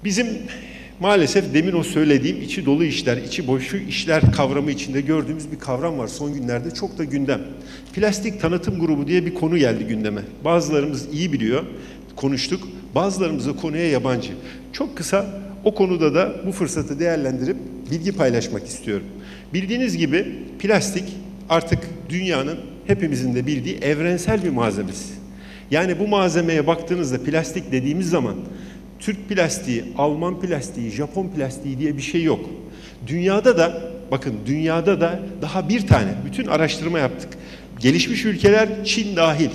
Bizim maalesef demin o söylediğim içi dolu işler, içi boşu işler kavramı içinde gördüğümüz bir kavram var son günlerde. Çok da gündem. Plastik tanıtım grubu diye bir konu geldi gündeme. Bazılarımız iyi biliyor, konuştuk. Bazılarımız da konuya yabancı. Çok kısa o konuda da bu fırsatı değerlendirip bilgi paylaşmak istiyorum. Bildiğiniz gibi plastik artık dünyanın hepimizin de bildiği evrensel bir malzemesi. Yani bu malzemeye baktığınızda plastik dediğimiz zaman Türk plastiği, Alman plastiği, Japon plastiği diye bir şey yok. Dünyada da, bakın dünyada da daha bir tane, bütün araştırma yaptık. Gelişmiş ülkeler, Çin dahil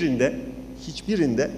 hiçbirinde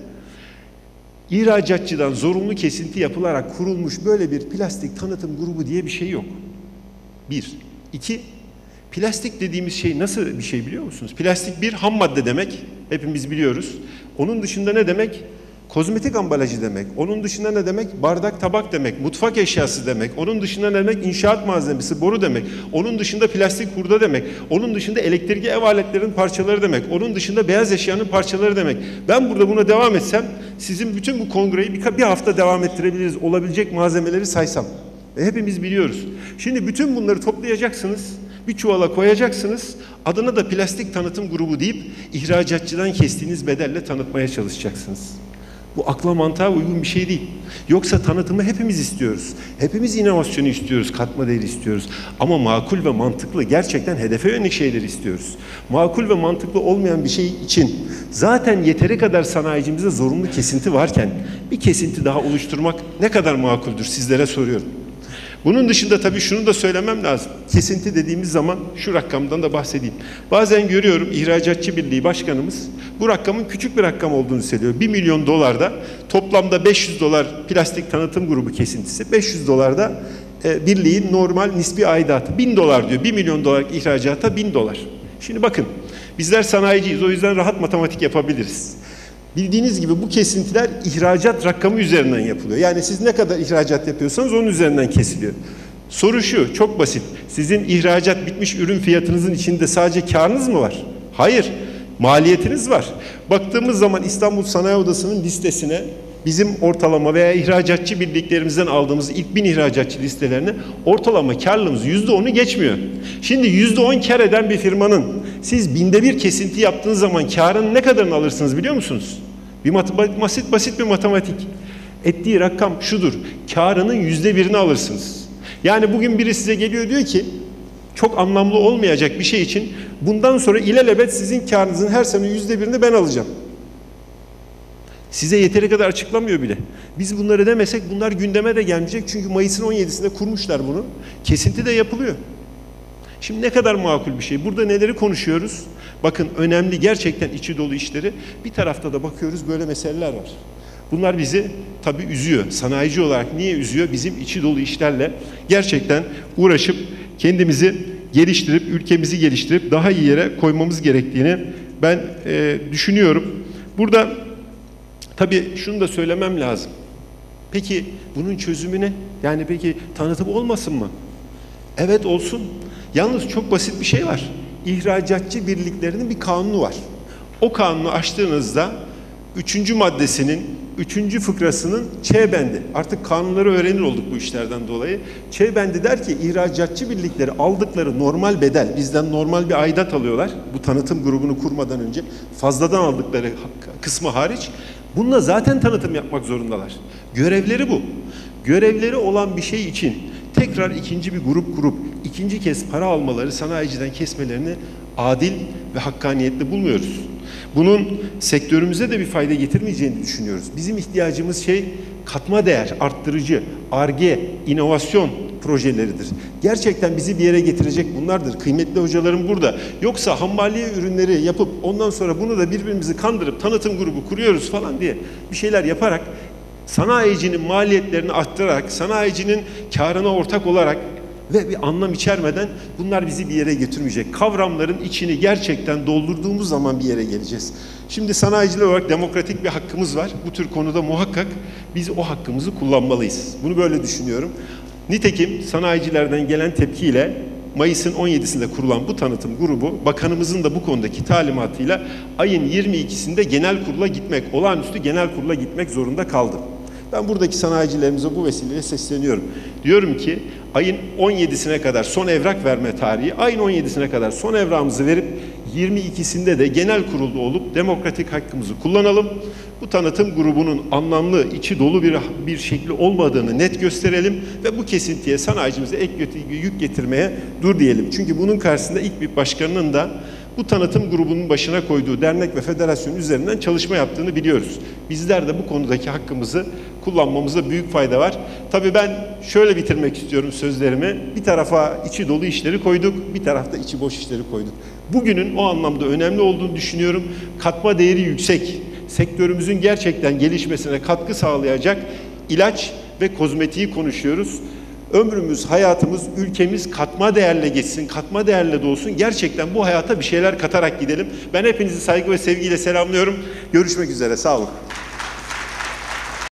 ihracatçıdan zorunlu kesinti yapılarak kurulmuş böyle bir plastik tanıtım grubu diye bir şey yok. Bir. İki, plastik dediğimiz şey nasıl bir şey biliyor musunuz? Plastik bir ham madde demek, hepimiz biliyoruz. Onun dışında ne demek? Kozmetik ambalajı demek. Onun dışında ne demek? Bardak, tabak demek. Mutfak eşyası demek. Onun dışında ne demek? İnşaat malzemesi, boru demek. Onun dışında plastik hurda demek. Onun dışında elektrikli ev aletlerinin parçaları demek. Onun dışında beyaz eşyanın parçaları demek. Ben burada buna devam etsem, sizin bütün bu kongreyi bir hafta devam ettirebiliriz. Olabilecek malzemeleri saysam. Hepimiz biliyoruz. Şimdi bütün bunları toplayacaksınız, bir çuvala koyacaksınız, adına da plastik tanıtım grubu deyip ihracatçıdan kestiğiniz bedelle tanıtmaya çalışacaksınız. Bu akla mantığa uygun bir şey değil. Yoksa tanıtımı hepimiz istiyoruz. Hepimiz inovasyonu istiyoruz, katma değeri istiyoruz. Ama makul ve mantıklı, gerçekten hedefe yönelik şeyler istiyoruz. Makul ve mantıklı olmayan bir şey için zaten yeteri kadar sanayicimize zorunlu kesinti varken bir kesinti daha oluşturmak ne kadar makuldür sizlere soruyorum. Bunun dışında tabii şunu da söylemem lazım. Kesinti dediğimiz zaman şu rakamdan da bahsedeyim. Bazen görüyorum İhracatçı Birliği Başkanımız bu rakamın küçük bir rakam olduğunu söylüyor. 1 milyon dolarda toplamda 500 dolar plastik tanıtım grubu kesintisi, 500 dolarda birliğin normal nispi aidatı 1000 dolar diyor. 1 milyon dolarlık ihracata 1000 dolar. Şimdi bakın bizler sanayiciyiz, o yüzden rahat matematik yapabiliriz. Bildiğiniz gibi bu kesintiler ihracat rakamı üzerinden yapılıyor. Yani siz ne kadar ihracat yapıyorsanız onun üzerinden kesiliyor. Soru şu, çok basit. Sizin ihracat bitmiş ürün fiyatınızın içinde sadece karınız mı var? Hayır, maliyetiniz var. Baktığımız zaman İstanbul Sanayi Odası'nın listesine bizim ortalama veya ihracatçı birliklerimizden aldığımız ilk 1000 ihracatçı listelerine ortalama karlılığımız %10'u geçmiyor. Şimdi %10 kar eden bir firmanın siz 1/1000 kesinti yaptığınız zaman karın ne kadarını alırsınız biliyor musunuz? Basit bir matematik. Ettiği rakam şudur. Karının %1'ini alırsınız. Yani bugün biri size geliyor diyor ki çok anlamlı olmayacak bir şey için bundan sonra ilelebet sizin karınızın her sene %1'ini ben alacağım. Size yeteri kadar açıklamıyor bile. Biz bunları demesek bunlar gündeme de gelmeyecek. Çünkü Mayıs'ın 17'sinde kurmuşlar bunu. Kesinti de yapılıyor. Şimdi ne kadar makul bir şey. Burada neleri konuşuyoruz? Bakın önemli gerçekten içi dolu işleri. Bir tarafta da bakıyoruz böyle meseleler var. Bunlar bizi tabii üzüyor. Sanayici olarak niye üzüyor? Bizim içi dolu işlerle gerçekten uğraşıp kendimizi geliştirip, ülkemizi geliştirip daha iyi yere koymamız gerektiğini ben düşünüyorum. Burada tabii şunu da söylemem lazım. Peki bunun çözümü ne? Yani peki tanıtım olmasın mı? Evet olsun. Yalnız çok basit bir şey var. İhracatçı birliklerinin bir kanunu var. O kanunu açtığınızda 3. maddesinin 3. fıkrasının Ç bendi. Artık kanunları öğrenir olduk bu işlerden dolayı. Ç bendi der ki ihracatçı birlikleri aldıkları normal bedel, bizden normal bir aidat alıyorlar. Bu tanıtım grubunu kurmadan önce fazladan aldıkları kısmı hariç. Bununla zaten tanıtım yapmak zorundalar. Görevleri bu. Görevleri olan bir şey için tekrar ikinci bir grup kurup ikinci kez para almaları, sanayiciden kesmelerini adil ve hakkaniyetli bulmuyoruz. Bunun sektörümüze de bir fayda getirmeyeceğini düşünüyoruz. Bizim ihtiyacımız katma değer, arttırıcı, Ar-Ge, inovasyon projeleridir. Gerçekten bizi bir yere getirecek bunlardır. Kıymetli hocalarım burada. Yoksa hammaliye ürünleri yapıp ondan sonra bunu da birbirimizi kandırıp tanıtım grubu kuruyoruz falan diye bir şeyler yaparak sanayicinin maliyetlerini arttırarak, sanayicinin karına ortak olarak ve bir anlam içermeden bunlar bizi bir yere götürmeyecek. Kavramların içini gerçekten doldurduğumuz zaman bir yere geleceğiz. Şimdi sanayiciler olarak demokratik bir hakkımız var. Bu tür konuda muhakkak biz o hakkımızı kullanmalıyız. Bunu böyle düşünüyorum. Nitekim sanayicilerden gelen tepkiyle Mayıs'ın 17'sinde kurulan bu tanıtım grubu, bakanımızın da bu konudaki talimatıyla ayın 22'sinde genel kurula gitmek, olağanüstü genel kurula gitmek zorunda kaldı. Ben buradaki sanayicilerimize bu vesileyle sesleniyorum. Diyorum ki ayın 17'sine kadar son evrak verme tarihi, ayın 17'sine kadar son evrağımızı verip 22'sinde de genel kurulda olup demokratik hakkımızı kullanalım. Bu tanıtım grubunun anlamlı, içi dolu bir şekli olmadığını net gösterelim ve bu kesintiye sanayicimize ek yük getirmeye dur diyelim. Çünkü bunun karşısında İİTİB Başkanı'nın da bu tanıtım grubunun başına koyduğu dernek ve federasyon üzerinden çalışma yaptığını biliyoruz. Bizler de bu konudaki hakkımızı kullanmamızda büyük fayda var. Tabii ben şöyle bitirmek istiyorum sözlerimi. Bir tarafa içi dolu işleri koyduk, bir tarafta içi boş işleri koyduk. Bugünün o anlamda önemli olduğunu düşünüyorum. Katma değeri yüksek, sektörümüzün gerçekten gelişmesine katkı sağlayacak ilaç ve kozmetiği konuşuyoruz. Ömrümüz, hayatımız, ülkemiz katma değerle geçsin, katma değerle dolsun. Gerçekten bu hayata bir şeyler katarak gidelim. Ben hepinizi saygı ve sevgiyle selamlıyorum. Görüşmek üzere, sağ olun.